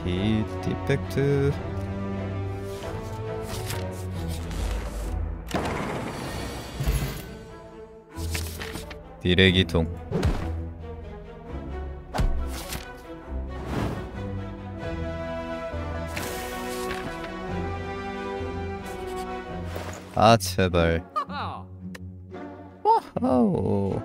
히 디펙트. 디레기통. 아 제발. 와우.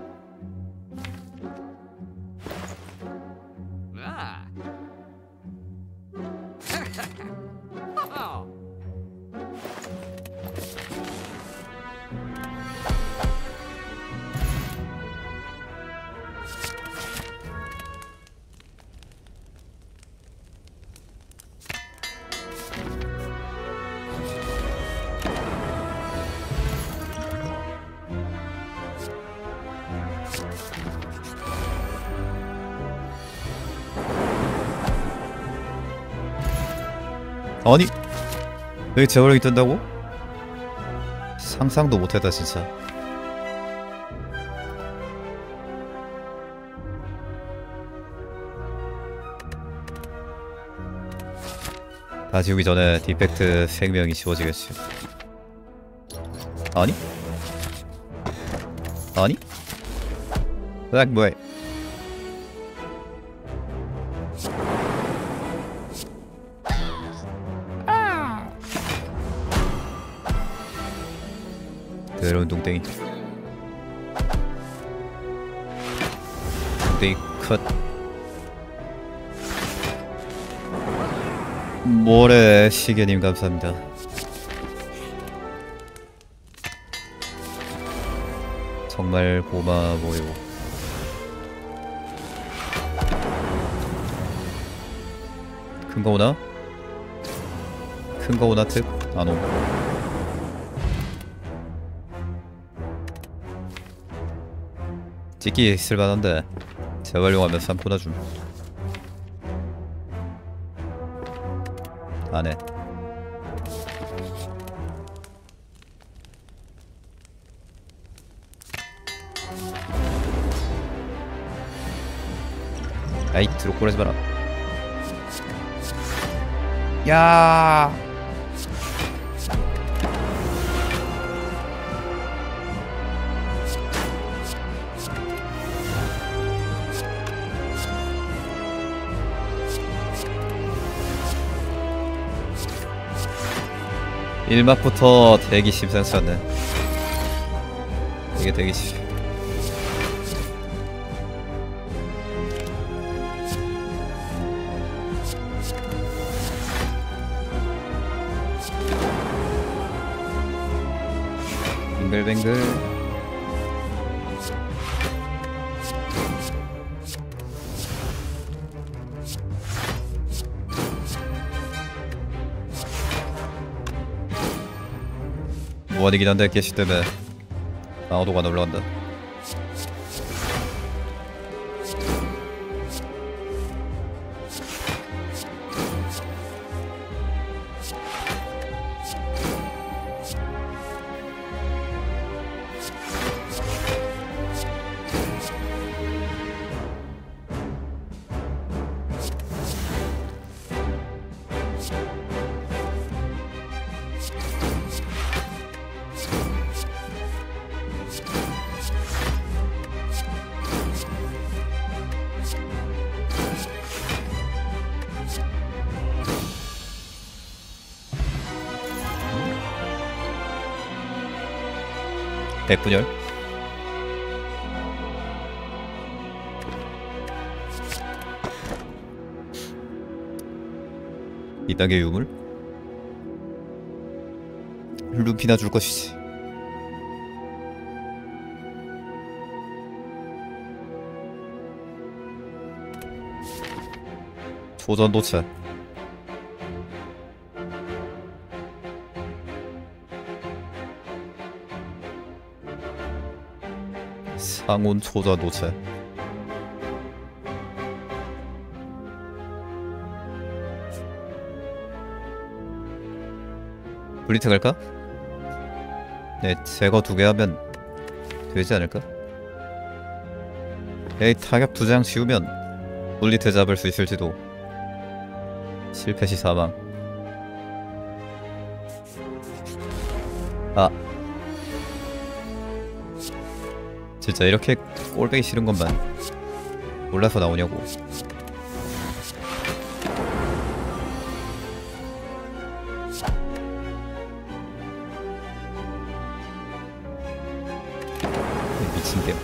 아니 여기 재활용이 뜬다고? 상상도 못했다 진짜. 다 지우기 전에 디펙트 생명이 씌워지겠지. 아니? 아니? 으악 뭐해. 더러운 뚱땡이. 뚱땡이 컷. 모래 시계님 감사합니다. 정말 고마워요. 큰거 오나? 큰거 오나 특? 안 옴. 찍기 쓸만한데 재활용하면 3코나 줌. 안해. 아이 드롭골하지 마라. 야. 일막부터 대기 심상치 않네. 이게 대기시. 뱅글뱅글. 무한이긴 한데 게시 때문에 방어도가 안 올라간다. 백분열. 이딴게 유물? 루피나 줄 것이지. 조전 도체. 상온 초자 도체. 블리트 갈까? 네, 제거 2개 하면 되지 않을까? 에이, 타격 2장 지우면 블리트 잡을 수 있을지도. 실패 시 사망. 아 진짜 이렇게 꼴배기 싫은 것만 몰라서 나오냐고. 미친데.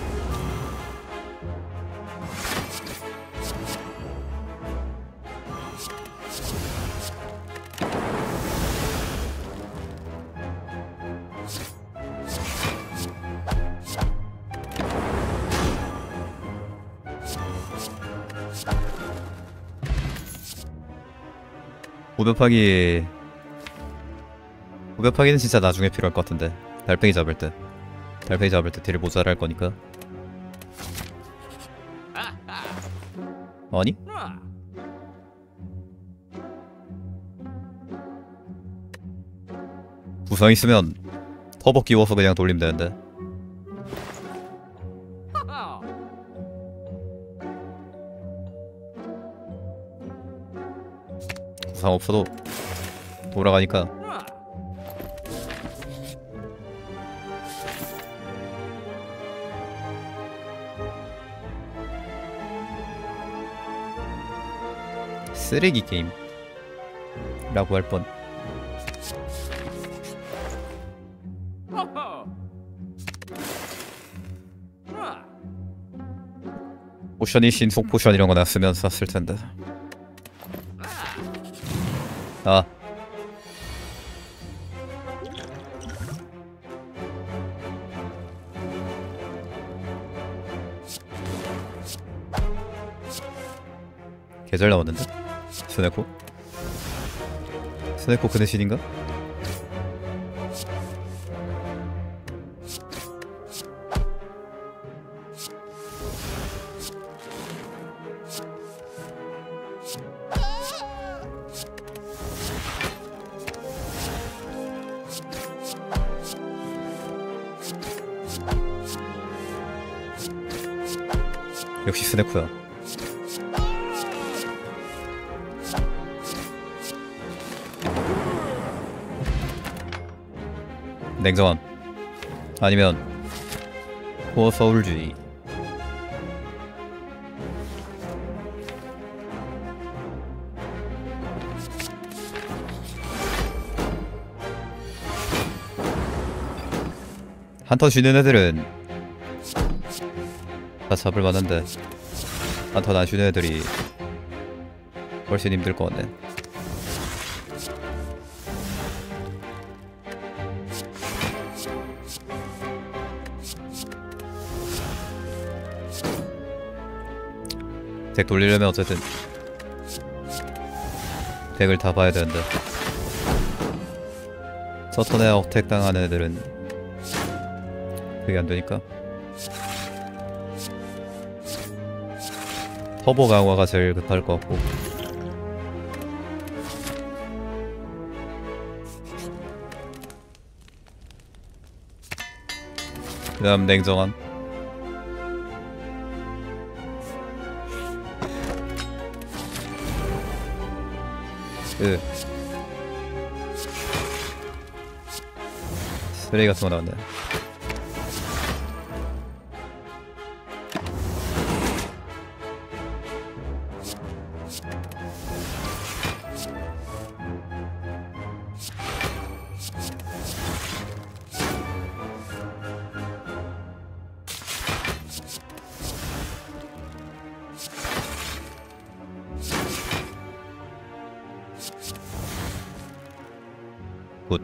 고변파기는 진짜 나중에 필요할 것 같은데. 달팽이 잡을 때 딜이 모자랄 거니까. 아니? 부상 있으면 터보 끼워서 그냥 돌리면 되는데. 부상 없어도 돌아가니까. 쓰레기 게임 라고 할 뻔. 포션이 신속 포션 이런 거 났으면 샀을 텐데. 아 계절 나왔는데? 스네코? 스네코 그 대신인가? 역시 스네코야. 냉정함 아니면 코어 서울주의. 한턴 쉬는 애들은 다 잡을 만한데 한턴 안 쉬는 애들이 훨씬 힘들 것 같네. 덱 돌리려면 어쨌든 덱을 다 봐야 되는데 첫 턴에 어택 당하는 애들은 그게 안 되니까. 터보 강화가 제일 급할 것 같고. 그 다음 냉정함. 쓰레기 같은 거 나왔네. 굿.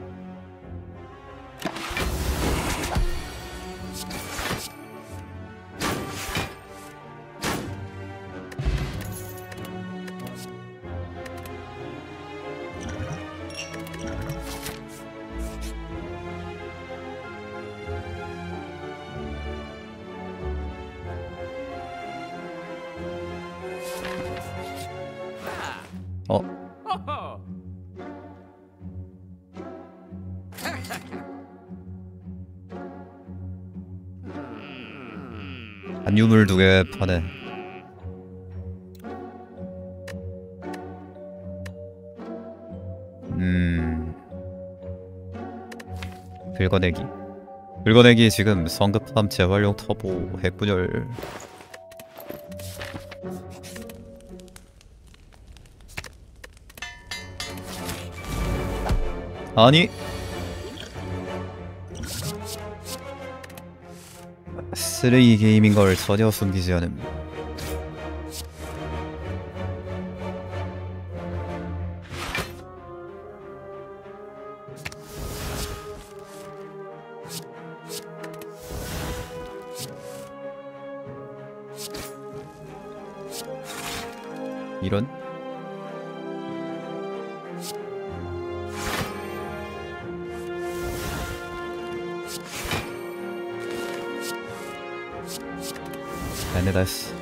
안유물 2개 파네. 긁어내기. 긁어내기 지금 성급함 재활용 터보 핵분열. 아니 쓰레기 게임인 걸 전혀 숨기지 않음. 이런? 애네다스.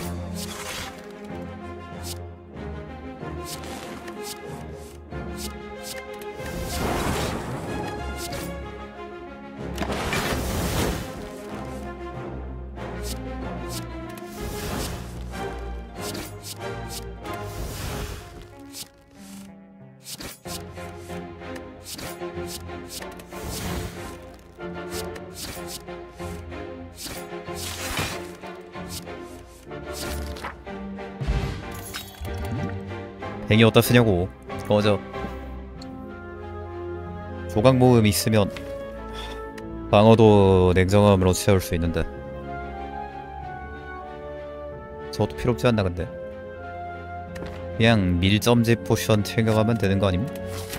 뱅이 어디다 쓰냐고. 꺼져. 조각 모음 있으면 방어도 냉정함으로 채울 수 있는데 저것도 필요 없지 않나 근데. 그냥 밀점집 포션 챙겨가면 되는 거 아님?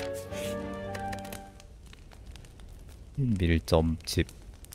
밀점집.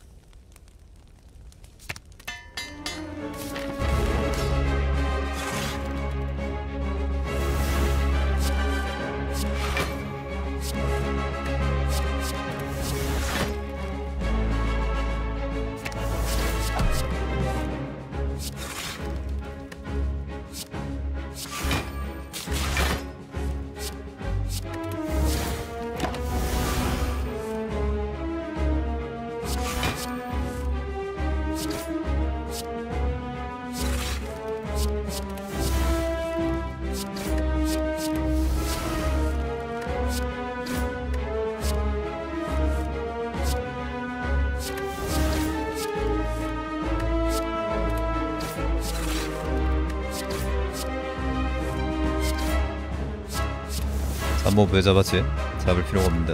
잠몹 왜 잡았지? 잡을 필요가 없는데.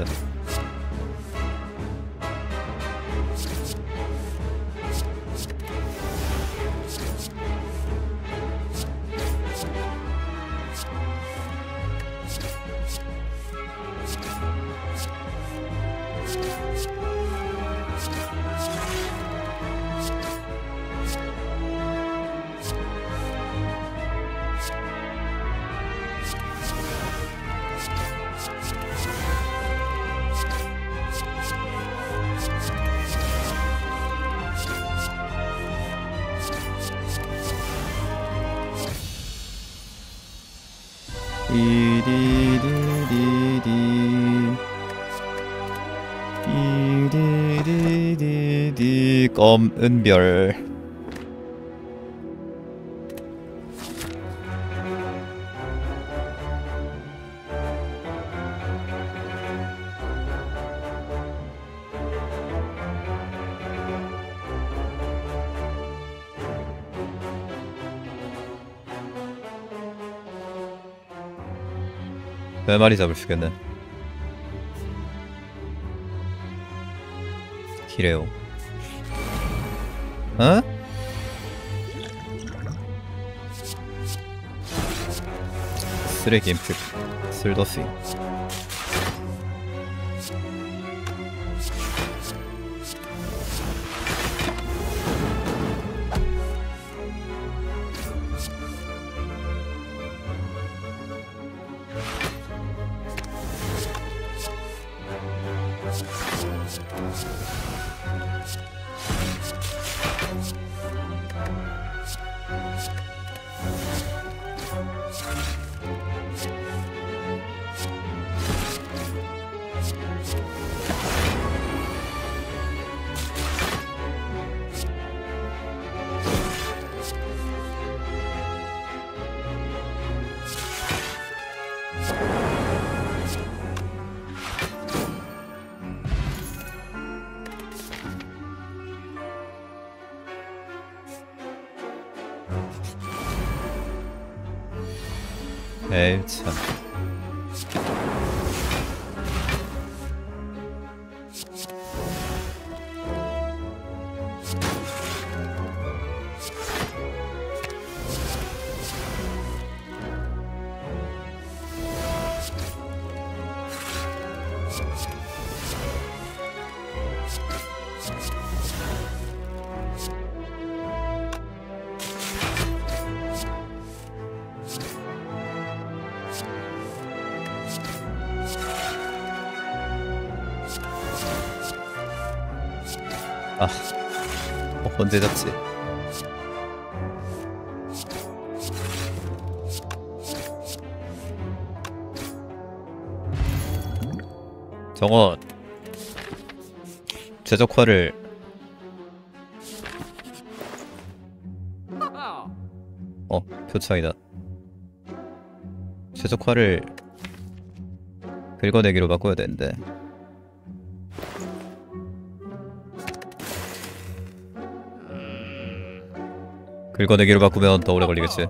이리리리리 검은별. 몇 마리 잡을 수 있겠네. 기래요. 어? 쓰레기 임팩 쓸더시. 에이 참. 아, 언제 잡지? 정원 최적화를 표창이다. 최적화를 긁어내기로 바꿔야 되는데 긁어내기로 바꾸면 더 오래 걸리겠지.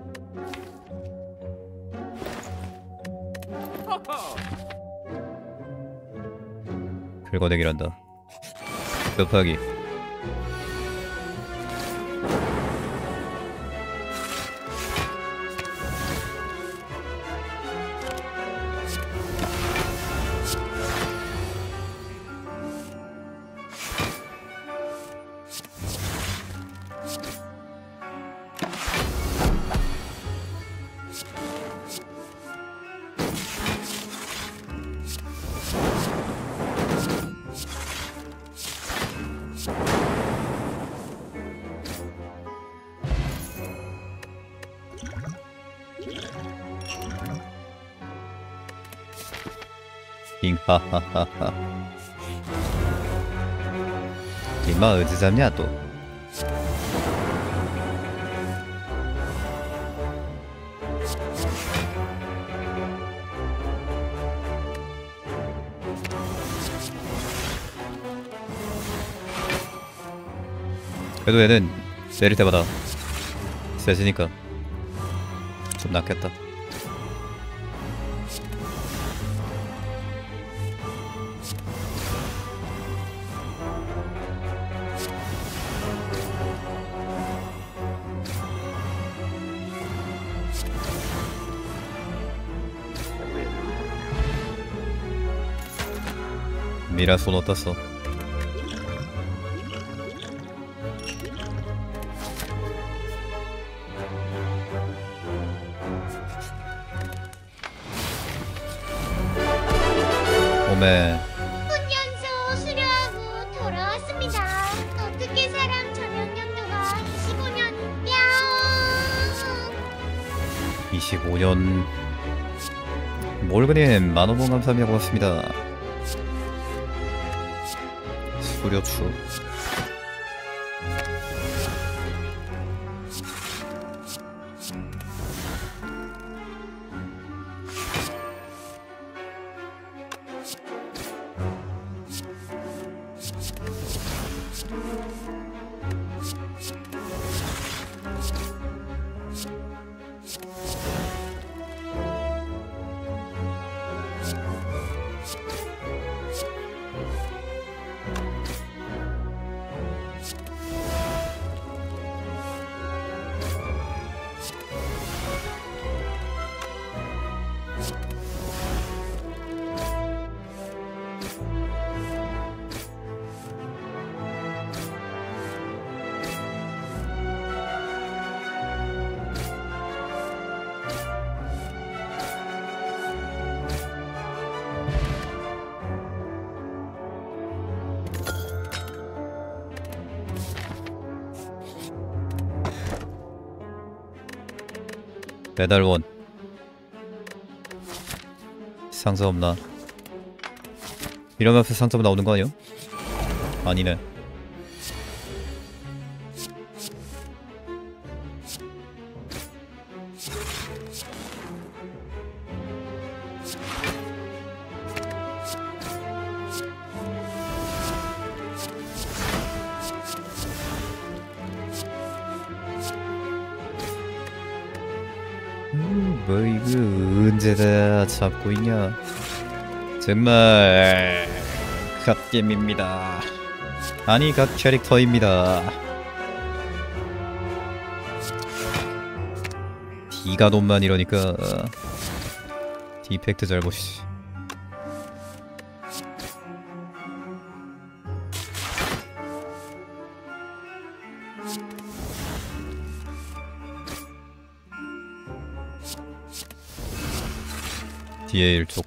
긁어내기란다. 곱하기 잉하하하하. 임마 어디 잡냐 또. 그래도 얘는 내릴 때마다 세지니까 좀 낫겠다. 미라 손 어땠어? 오메. 훈련소 수료하고 돌아왔습니다. 어떻게 사람 전역 연도가 25년 뿅. 25년. 몰그님 만원봉 감사합니다. 고맙습니다. 수료추. 배달원 상점 없나? 이러면 앞에 상점 나오는 거 아니야? 아니네. 뭐 이거 언제 다 잡고 있냐. 정말 갓겜입니다. 아니 갓 캐릭터입니다. D가 돈만 이러니까 디펙트 잘 보시지. 뒤에 일쪽.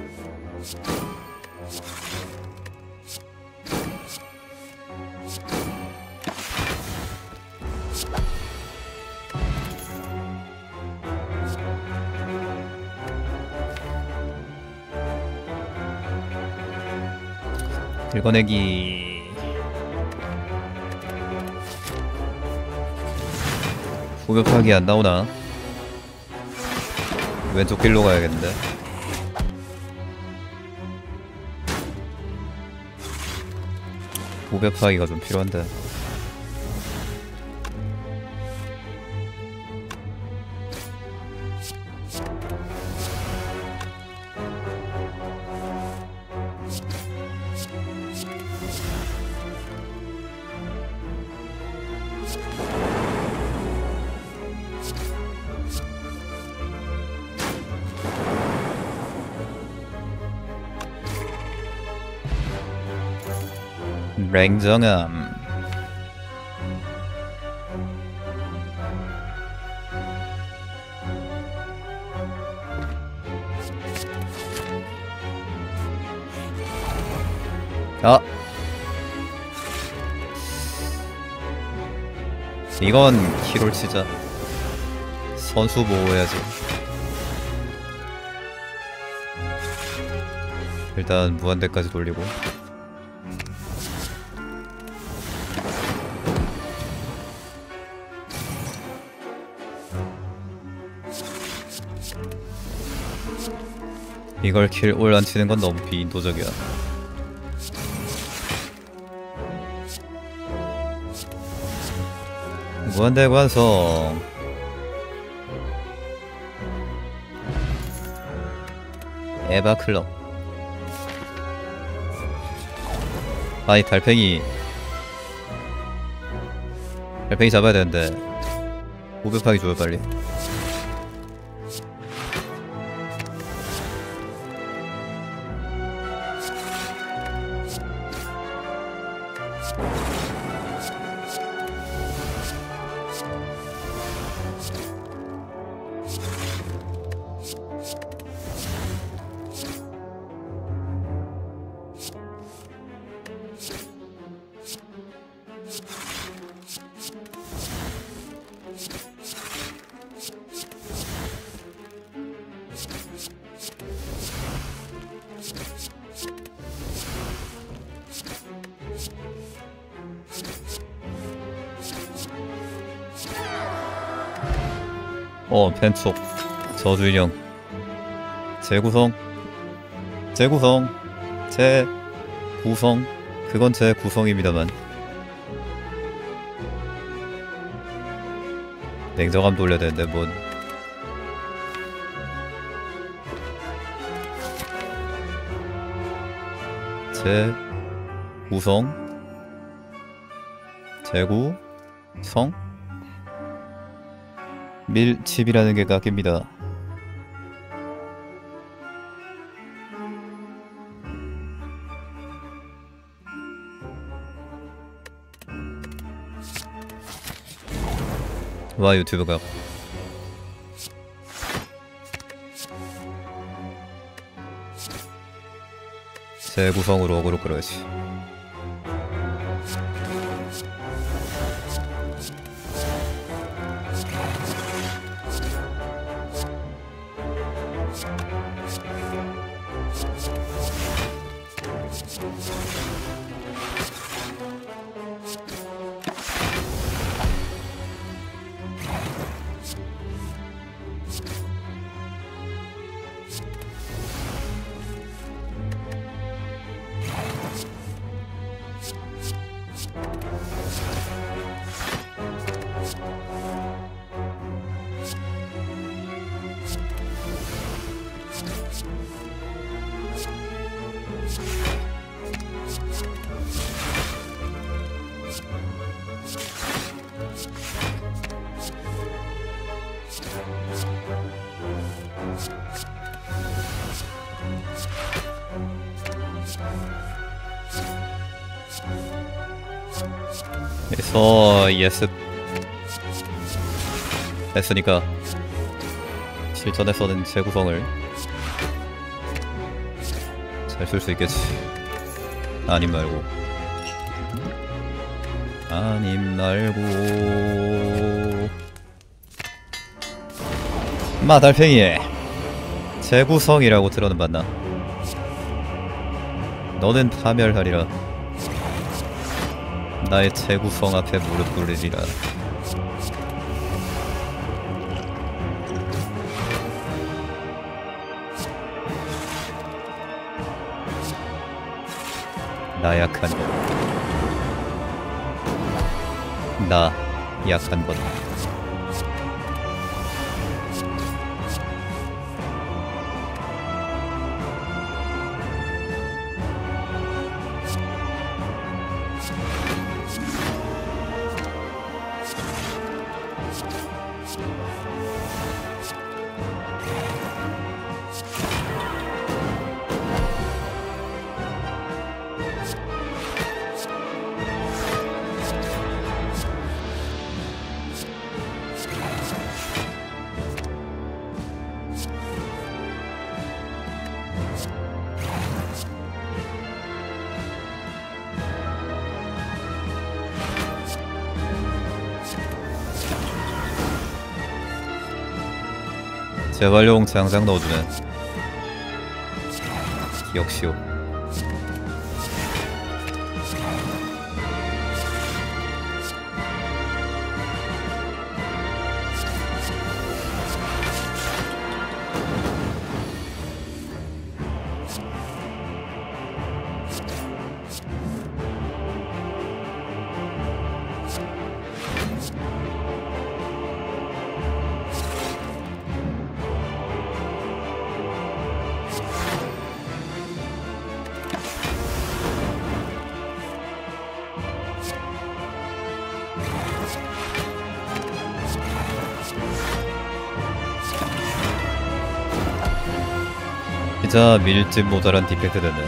긁어내기. 후벼파기 안 나오나? 왼쪽 길로 가야겠는데. 후벼파기가 좀 필요한데. 냉정함. 아, 이건 키롤 치자. 선수 보호해야지. 일단 무한대까지 돌리고. 이걸 킬 올 안 치는 건 너무 비인도적이야. 무한대 관성. 에바 클럽. 아이 달팽이 잡아야 되는데 500파기 줘요 빨리. 펜촉 저주인형 재구성 그건 제 구성입니다만 냉정함 돌려야 되는데 뭔. 재구성 밀칩이라는 게 깎입니다. 와 유튜브가 재구성으로 어그로 끌어야지. 그래서 예습 했으니까 실전에서는 재구성을 잘 쓸 수 있겠지. 아님 말고 마달팽이 재구성이라고 들어는 봤나? 너는 파멸하리라. 나의 재구성 앞에 무릎 꿇으리라. 나 약한 것. 나 약한 것. 재활용 장작 넣어주네. 기억시오. 진짜 밀집 모자란 디펙트 되네.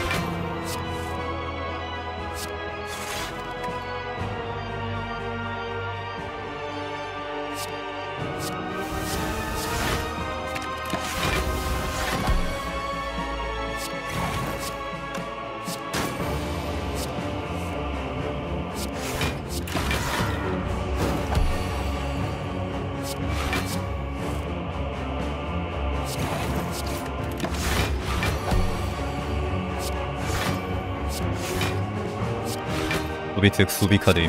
수비특 수비 카드임.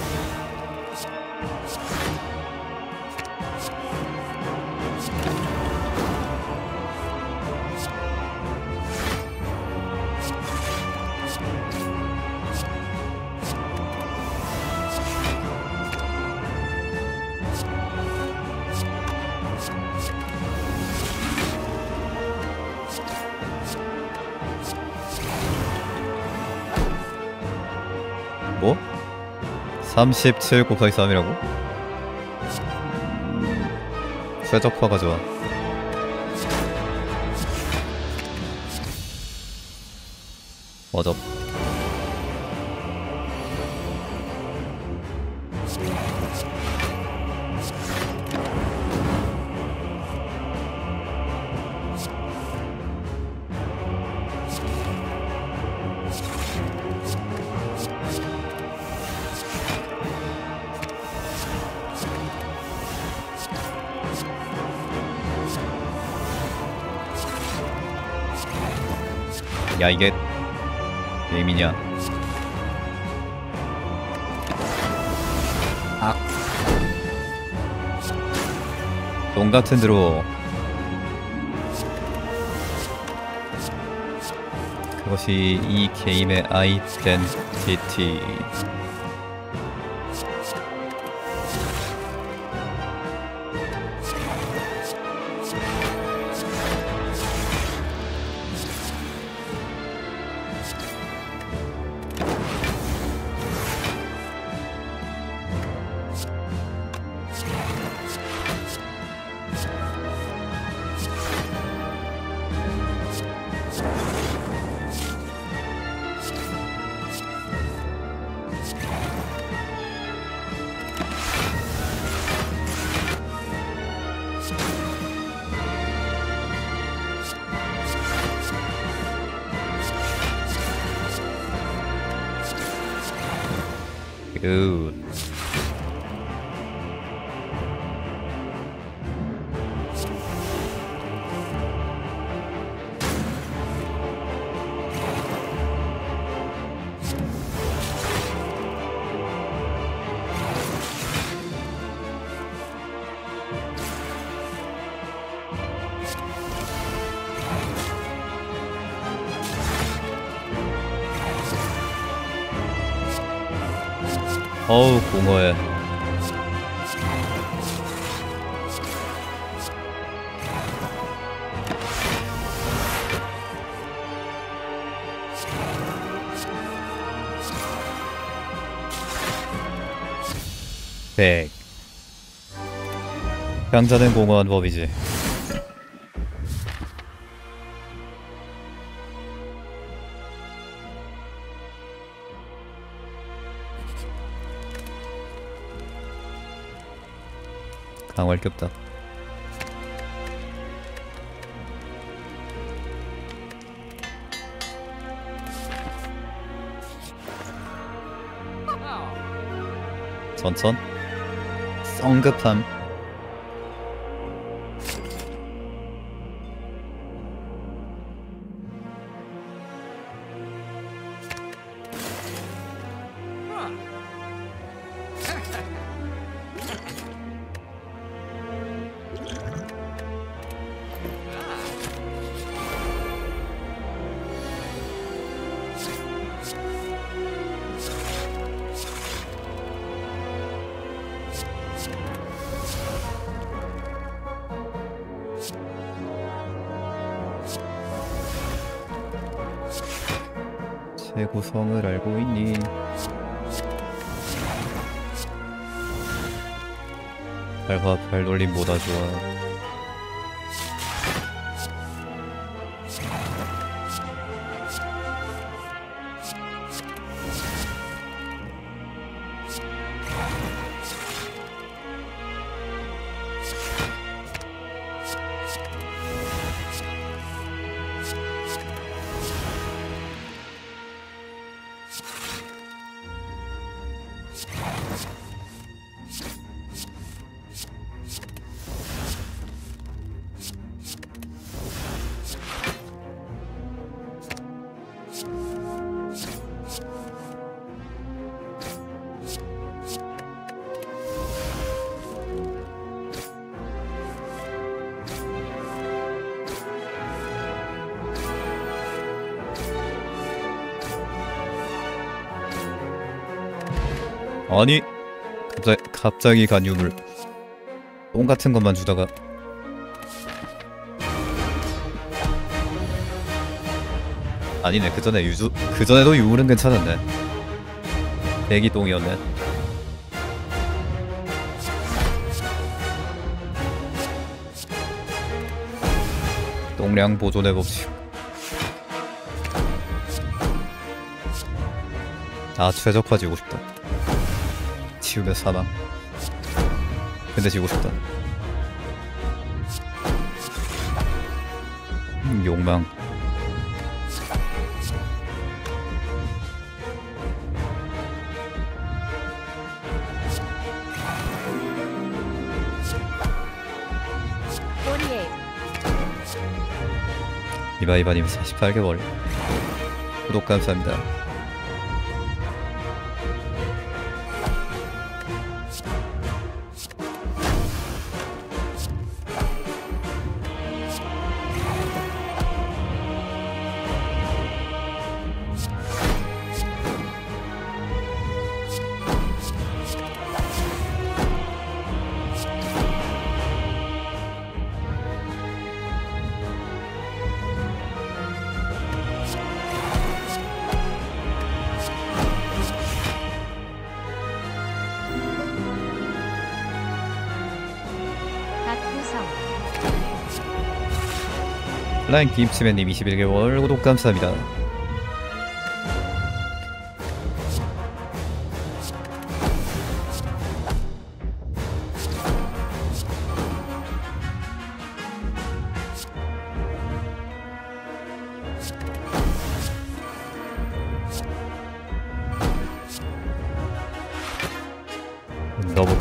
뭐? 37 곱하기 3이라고? 최적화가 좋아. 어접. 야 이게 게임이냐? 악. 똑같은 드로. 그것이 이 게임의 아이덴티티. 굿. 어우 공허해. 백. 강자는 공허한 법이지. 강화할 게 없다. 전천 성급함. 제 구성을 알고 있니? 발화 발놀림보다 좋아. 아니 갑자기 간유물 똥 같은 것만 주다가 아니네 그전에도 유물은 괜찮았네. 대기똥이었네. 똥량 보존의 법칙. 아 최적화지고 싶다. 치우면 사망. 근데 지고 싶다. 욕망. 이바이바님 48개월 구독 감사합니다. 라인 김치맨님 21개월 구독 감사합니다.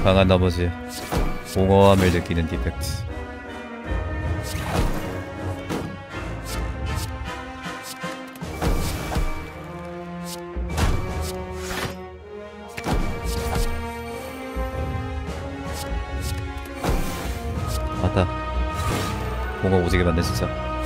강한 나머지 공허함을 느끼는 디펙트. 맞다. 공허 오지게 맞네 진짜.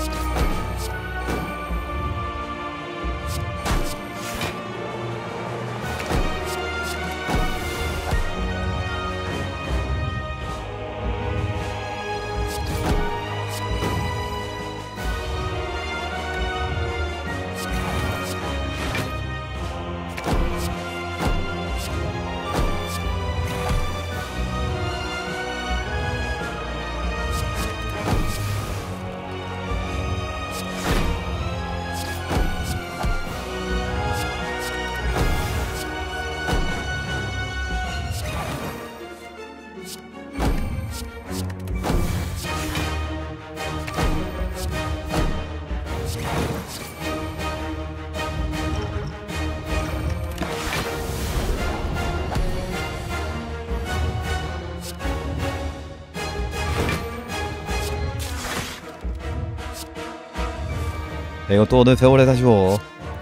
이거 또 오늘 세월에 사시오.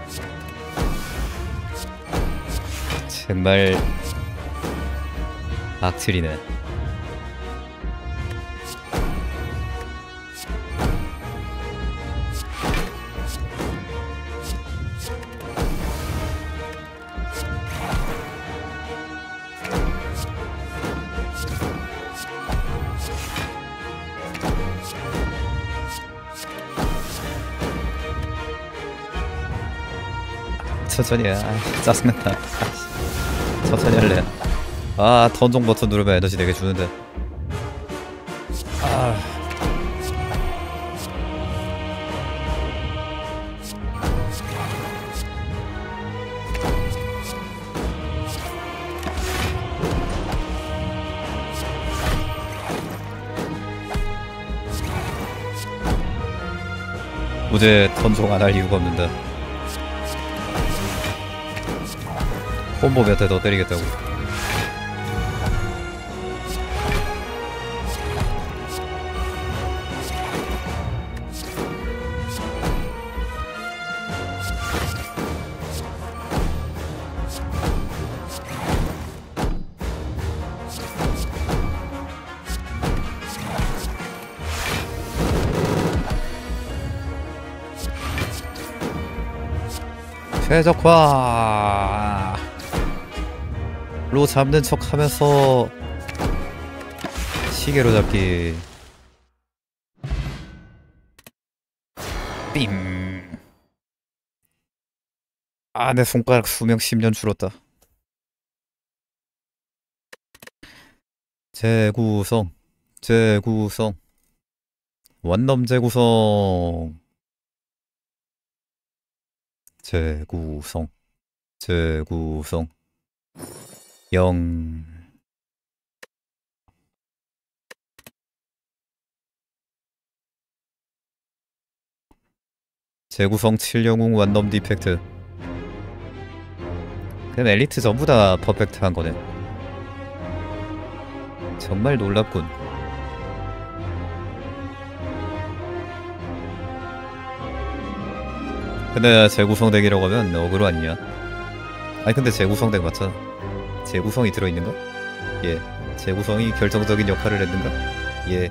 정말 악질이네. 천천히 해. 아, 짜증난다. 천천히 할래. 아, 턴종 버튼 누르면 에너지 4개 주는데. 아. 어제 턴종 안 할 이유가 없는데. 콤보 몇 대 더 때리겠다고. 최적화 로 잡는 척 하면서 시계로 잡기. 삥. 아, 내 손가락 수명 10년 줄었다. 재구성 재구성 원넘 재구성 재구성 재구성 0. 재구성 7영웅 완덤 디펙트. 그냥 엘리트 전부 다 퍼펙트한 거네. 정말 놀랍군. 근데 재구성 덱이라고 하면 어그로 아니냐? 아니 근데 재구성 덱 맞잖아. 재구성이 들어있는가? 예. 재구성이 결정적인 역할을 했는가? 예.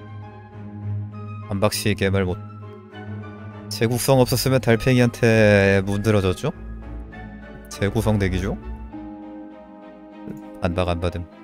한박씨 개말 못. 재구성 없었으면 달팽이한테 문드러졌죠? 재구성 덱이죠? 안박 안 받음.